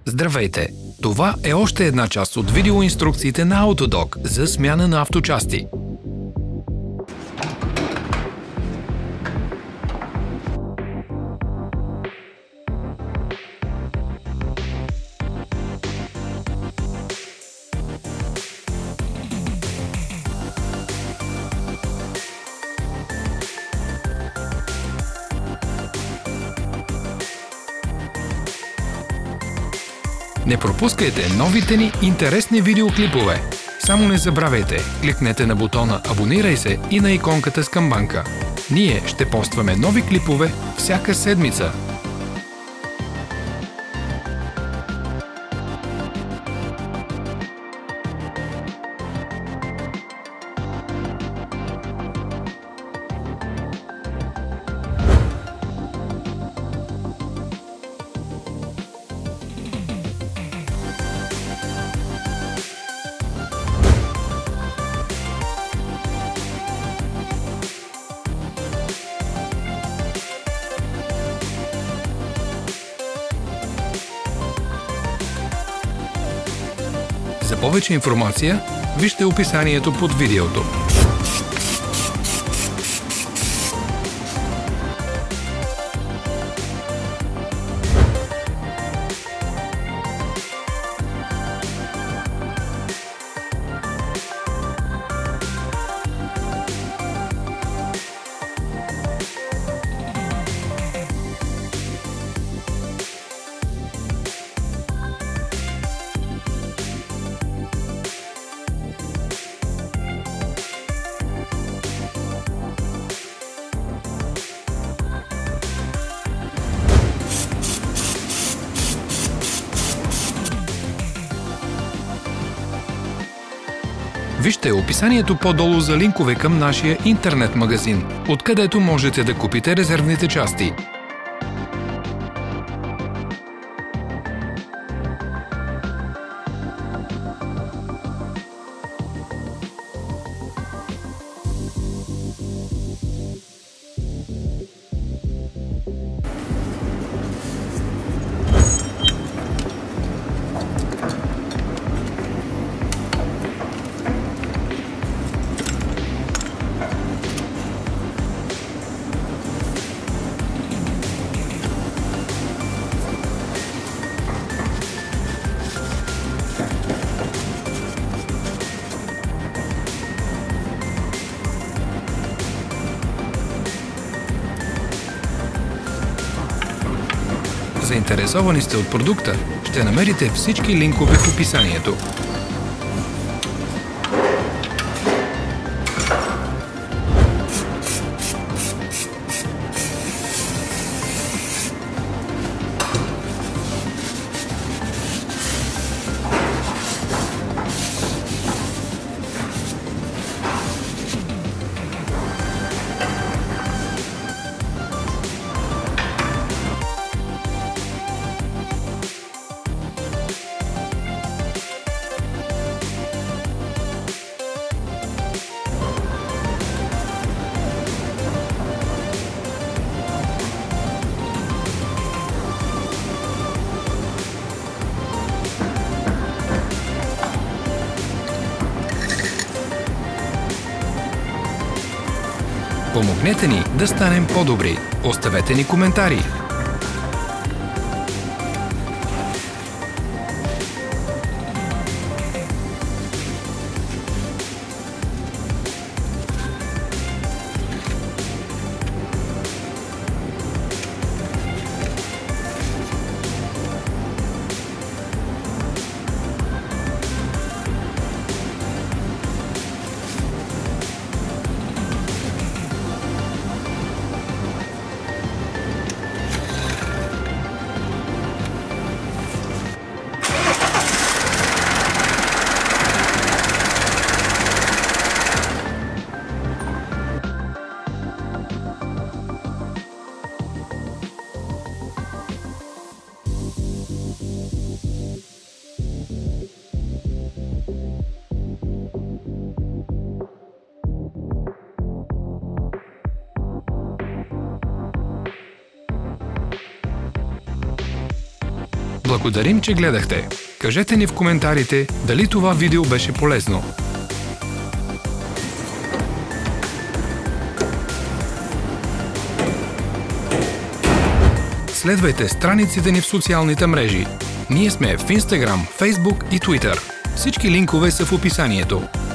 Здравейте! Това е още една част от видеоинструкциите на Autodoc за смяна на авточасти. Не пропускайте новите ни интересни видеоклипове. Само не забравяйте, кликнете на бутона "Абонирай се" и на иконката с камбанка. Ние ще постваме нови клипове всяка седмица. За повече информация, вижте описанието под видеото. Вижте описанието по-долу за линкове към нашия интернет магазин, откъдето можете да купите резервните части. Заинтересовани сте от продукта, ще намерите всички линкове в описанието. Помогнете ни да станем по-добри. Оставете ни коментари. Благодарим, че гледахте. Кажете ни в коментарите дали това видео беше полезно. Следвайте страниците ни в социалните мрежи. Ние сме в Instagram, Facebook и Twitter. Всички линкове са в описанието.